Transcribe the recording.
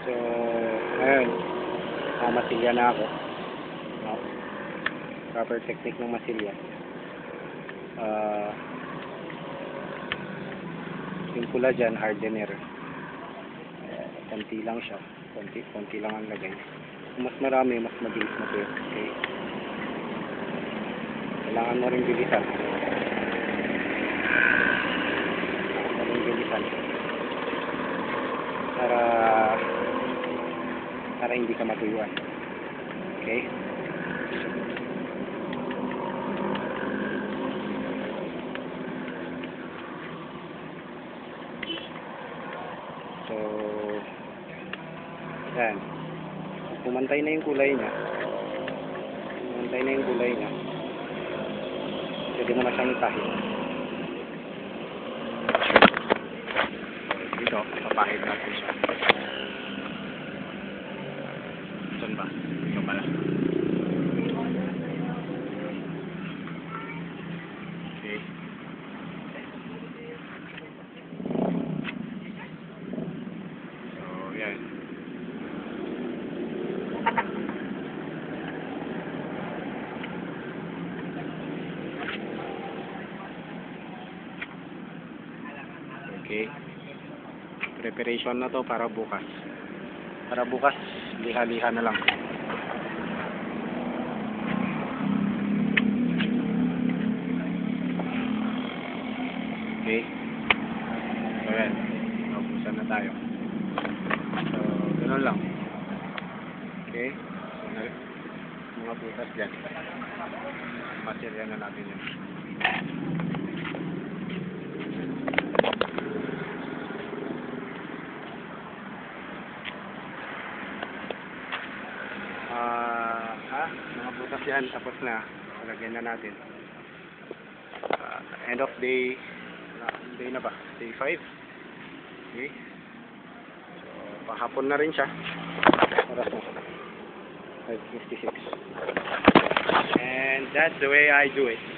So, ngayon, masilya na ako. No? Proper technique ng masilya. Yung pula dyan, hardener. Konti lang siya. Konti lang ang lagay. Kung mas marami, mas mabilis matuyo. Okay. Kailangan mo rin bilisan. Para hindi ka matuyuan. Okay? So, yan. Pumantay na yung kulay niya. Pwede mo na siyang itahin. Dito, papahid natin siya. Saan ba? Ito pala. Okay. So, yan. Okay. Preparation na to para bukas. Liha-liha na lang. Okay. So yan. Naubusan na tayo. So, ganoon lang. Okay. So, mga butas dyan. Masilya na natin yun. Mga butas yan, tapos na. Lagyan na natin. End of day. Day na ba? Day 5. Okay. So, pahapon na rin siya. Oras na. 5:56. And that's the way I do it.